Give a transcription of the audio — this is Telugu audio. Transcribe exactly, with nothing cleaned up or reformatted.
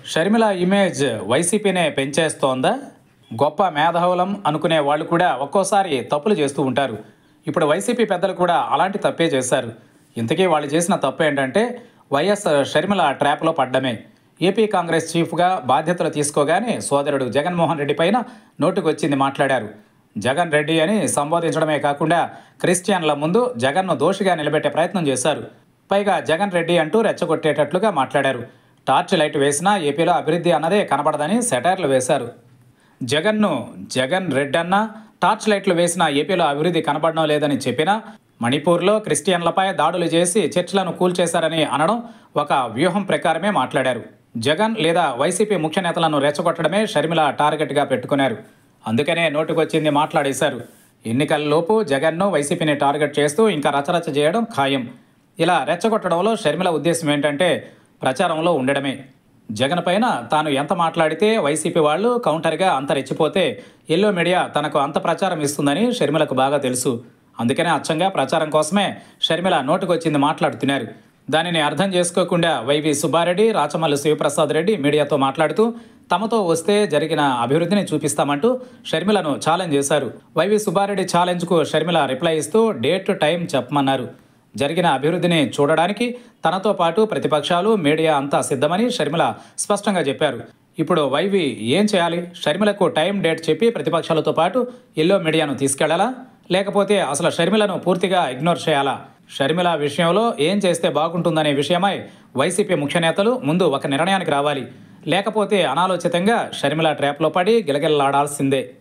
షర్మిల ఇమేజ్ వైసీపీనే పెంచేస్తోందా? గొప్ప మేధావులం అనుకునే వాళ్ళు కూడా ఒక్కోసారి తప్పులు చేస్తూ ఉంటారు. ఇప్పుడు వైసీపీ పెద్దలు కూడా అలాంటి తప్పే చేశారు. ఇంతకీ వాళ్ళు చేసిన తప్పు ఏంటంటే వైఎస్ షర్మిల ట్రాప్లో పడ్డమే. ఏపీ కాంగ్రెస్ చీఫ్గా బాధ్యతలు తీసుకోగానే సోదరుడు జగన్మోహన్ రెడ్డి పైన నోటుకొచ్చింది మాట్లాడారు. జగన్ రెడ్డి అని సంబోధించడమే కాకుండా క్రిస్టియన్ల ముందు జగన్ను దోషిగా నిలబెట్టే ప్రయత్నం చేశారు. పైగా జగన్ రెడ్డి అంటూ రెచ్చగొట్టేటట్లుగా మాట్లాడారు. టార్చ్ లైట్ వేసినా ఏపీలో అభివృద్ధి అన్నదే కనబడదని సెటైర్లు వేశారు. జగన్ను జగన్ రెడ్డి అన్నా, టార్చ్ లైట్లు వేసిన ఏపీలో అభివృద్ధి కనబడడం లేదని చెప్పినా, మణిపూర్లో క్రిస్టియన్లపై దాడులు చేసి చర్చిలను కూల్చేశారని అనడం ఒక వ్యూహం ప్రకారమే మాట్లాడారు. జగన్ లేదా వైసీపీ ముఖ్య నేతలను రెచ్చగొట్టడమే షర్మిల టార్గెట్గా పెట్టుకున్నారు. అందుకనే నోటుకొచ్చింది మాట్లాడేశారు. ఎన్నికల్లోపు జగన్ను వైసీపీని టార్గెట్ చేస్తూ ఇంకా రచరచ చేయడం ఖాయం. ఇలా రెచ్చగొట్టడంలో షర్మిల ఉద్దేశం ఏంటంటే ప్రచారంలో ఉండడమే. జగన్ పైన తాను ఎంత మాట్లాడితే వైసీపీ వాళ్ళు కౌంటర్గా అంత రెచ్చిపోతే ఎల్లో మీడియా తనకు అంత ప్రచారం ఇస్తుందని షర్మిలకు బాగా తెలుసు. అందుకనే అచ్చంగా ప్రచారం కోసమే షర్మిల నోటుకొచ్చింది మాట్లాడుతున్నారు. దానిని అర్థం చేసుకోకుండా వైవి సుబ్బారెడ్డి, రాచమల్లు శివప్రసాద్ రెడ్డి మీడియాతో మాట్లాడుతూ తమతో వస్తే జరిగిన అభివృద్ధిని చూపిస్తామంటూ షర్మిలను ఛాలెంజ్ చేశారు. వైవి సుబ్బారెడ్డి ఛాలెంజ్కు షర్మిల రిప్లై ఇస్తూ డేట్ టైం చెప్పమన్నారు. జరిగిన అభివృద్ధిని చూడడానికి తనతో పాటు ప్రతిపక్షాలు, మీడియా అంతా సిద్ధమని షర్మిల స్పష్టంగా చెప్పారు. ఇప్పుడు వైవి ఏం చేయాలి? షర్మిలకు టైం డేట్ చెప్పి ప్రతిపక్షాలతో పాటు ఎల్లో మీడియాను తీసుకెళ్లాలా? లేకపోతే అసలు షర్మిలను పూర్తిగా ఇగ్నోర్ చేయాలా? షర్మిల విషయంలో ఏం చేస్తే బాగుంటుందనే విషయమై వైసీపీ ముఖ్య నేతలు ముందు ఒక నిర్ణయానికి రావాలి. లేకపోతే అనాలోచితంగా షర్మిల ట్రాప్లో పడి గిలగిలలాడాల్సిందే.